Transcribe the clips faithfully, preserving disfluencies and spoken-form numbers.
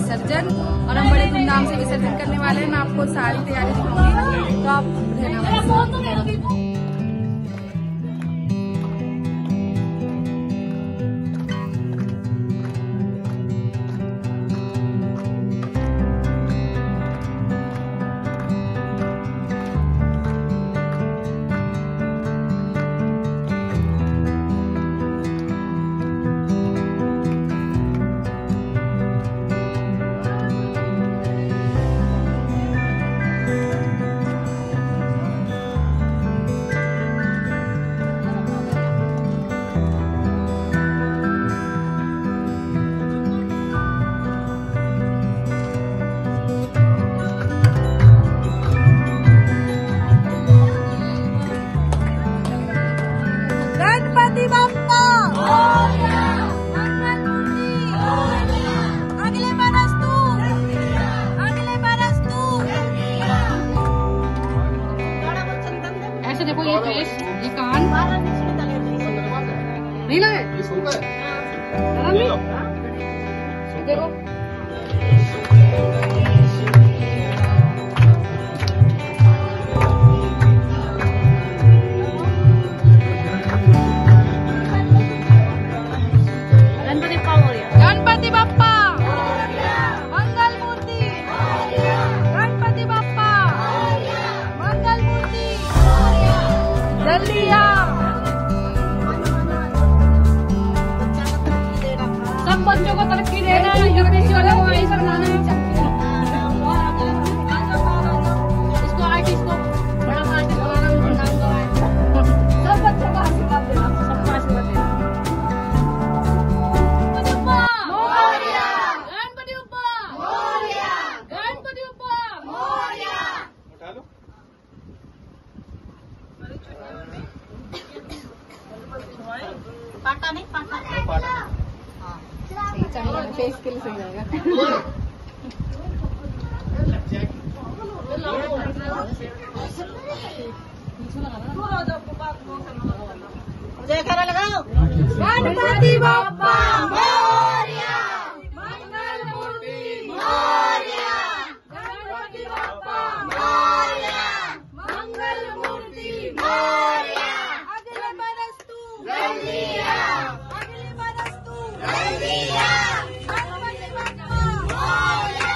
विसर्जन और हम बड़े धूमधाम से विसर्जन करने वाले हैं। मैं आपको सारी तैयारी दिखाऊंगी, तो आप रहना। देखो ये फेस, ये कान नहीं लगे देखो। गणपति बाप्पा मंगल मूर्ति, गणपति बाप्पा मंगल मूर्ति, जल्दी आओ। सब बच्चों को तरक्की देना है, यूपीएससी वालों को यही सब लाना है। इसको आर्टिस्ट को बड़ा आर्टिस्ट बनाना है, सब बच्चों को आशीर्वाद देना, सबको आशीर्वाद देना। पाटा नहीं, पाटा पाटा हाँ सही चलेगा, फेस के लिए सही रहेगा। लगाओ गणपति बाप्पा मोरया, मंगल मूर्ति मोरया, गणपति बाप्पा मोरया, मंगल मूर्ति मोरया, अगले बरस तू जल्दी आ, अगले बरस तू जल्दी आ, गणपति बाप्पा मोरया।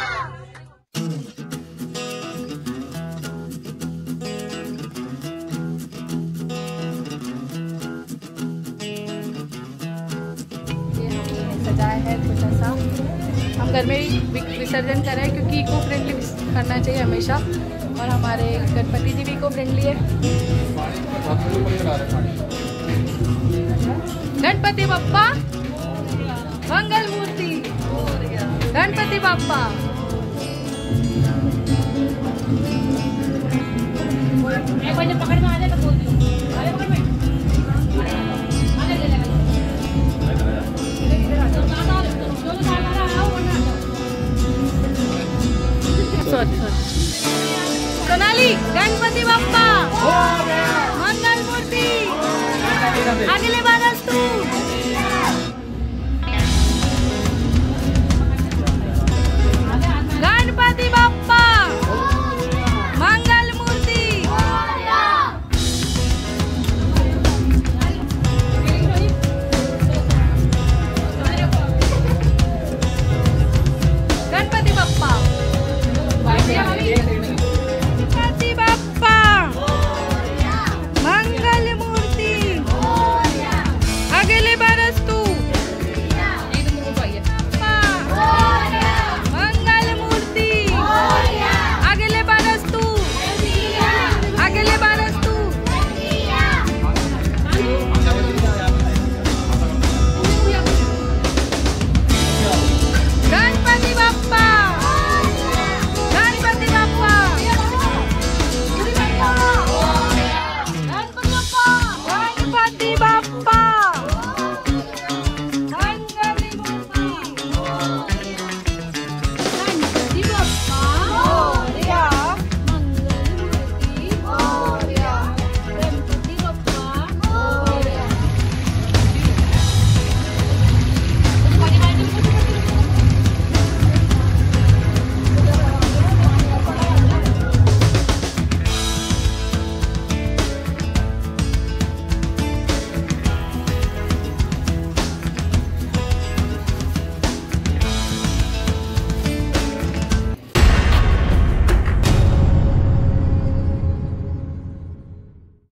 ये हमने सजाया है छोटा सा, हम घर में ही विसर्जन कर रहे हैं क्योंकि इको फ्रेंडली करना चाहिए हमेशा, और हमारे गणपति जी भी इको फ्रेंडली है। गणपति बाप्पा मंगल मूर्ति, गणपति बाप्पा पकड़ में आ जाए तो बोल दो, पकड़ में सोनाली। गणपति बाप्पा मंगल मूर्ति, अगले बार